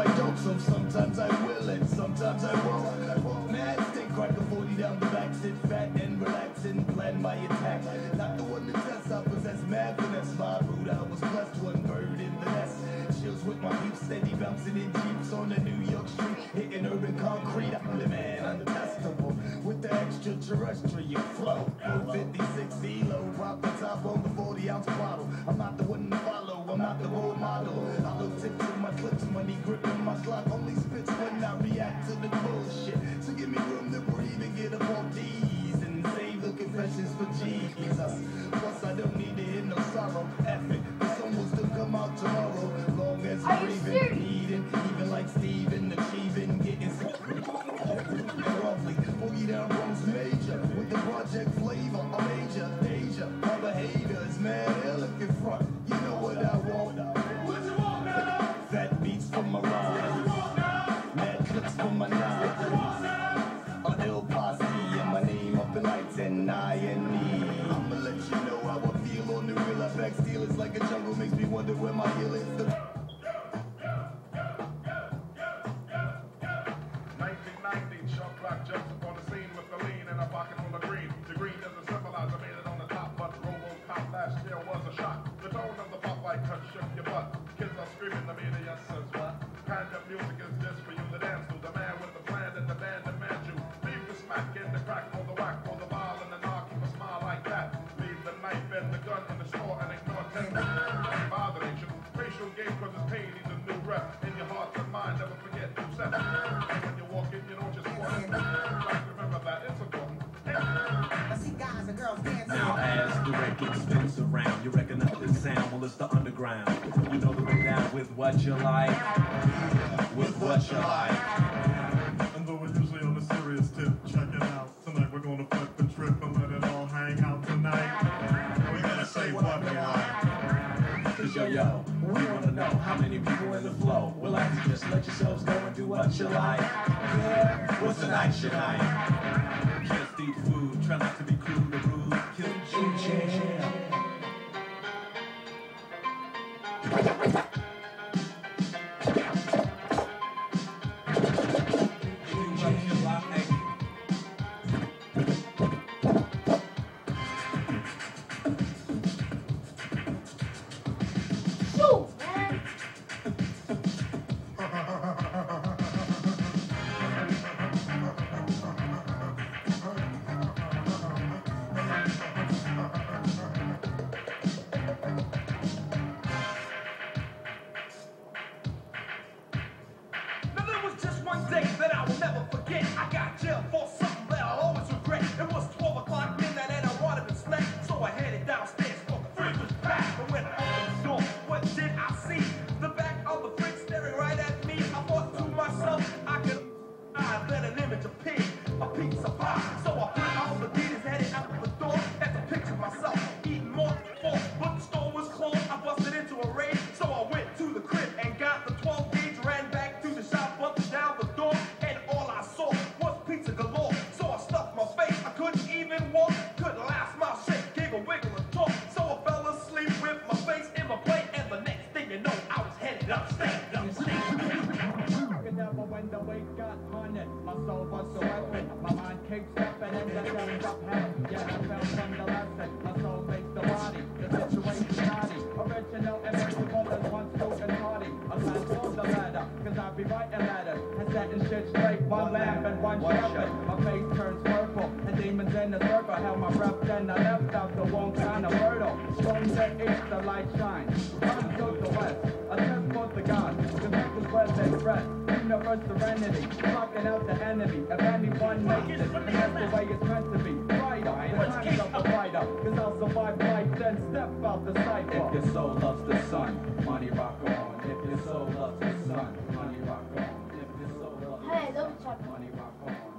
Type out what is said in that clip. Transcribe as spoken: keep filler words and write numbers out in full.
I don't, so sometimes I will and sometimes I won't. Mad stick, crack the forty down the back, sit fat and relax and plan my attack. Not the one to test, I possess mad finesse. My root, I was blessed, one bird in the nest. Chills with my beef, steady bouncing in jeeps on the New York street, hitting urban concrete. I'm the man, untestable, with the extraterrestrial flow. fifty-six kilo, pop the top on the forty ounce bottle. I'm not the one to follow, I'm not the role model. Hollow tips in my clips, money gripping my clock. Only spits when I react to the bullshit. So give me room to breathe and get up on these and save the confessions for Jesus. Plus I don't need to hear no sorrow. F it, the sun will still come out tomorrow. Long as I'm breathing, eating, even like Steven, achieving, getting sick. And roughly, boogie down Rose Major with the project flavor. A major, Asia, my behavior is mad elegant front. You know what I want. What you want now? Fat beats for my rhyme. Mad clips for my nine. A ill posse and my name up in lights and I and me. I'ma let you know how I feel on the real. I back steel is like a jungle, makes me wonder where my heel is. The nineteen ninety, shot clock jumps upon the scene with the lean and a pocket full of green. The green doesn't symbolize I made it on the top, but Robocop last year was a shot. The tone of the Popeye cut shook your butt. Kids are screaming, the media says what? Kind of music is this for you to dance to? The man with the plan and the band demands you. Leave the smack in the crack for the whack, for the ball and the knock, keep a smile like that. Leave the knife and the gun in the store and ignore ten botheration. Racial game cause it's pain, needs a new rep. In your heart and mind, never forget to set. When you walk in, you don't just walk in. Remember that, it's important. I see guys and girls dancing. Now as the record spins around, you recognize the sound, well it's the underground. You know the way down with what you like, with what you like. And though we're usually on a serious tip, check it out. Tonight we're gonna flip and trip and let it all hang out tonight. We're gonna say what we like. Cause yo yo, we wanna know how many people in the flow will like to just let yourselves go and do what you like. Yeah, what's the night you like? Just eat food, try not to be crude or rude, kill you, jam. Serenity, blocking out the enemy. If anyone makes it, and that's the way it's meant to be. Right up, the time's up the right up. Cause I'll survive life, then step out the cypher. If your soul loves the sun, money rock on. If your soul loves the sun, money rock on. If your soul loves the sun, money rock on.